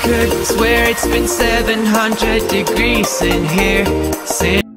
could swear it's been 700 degrees in here.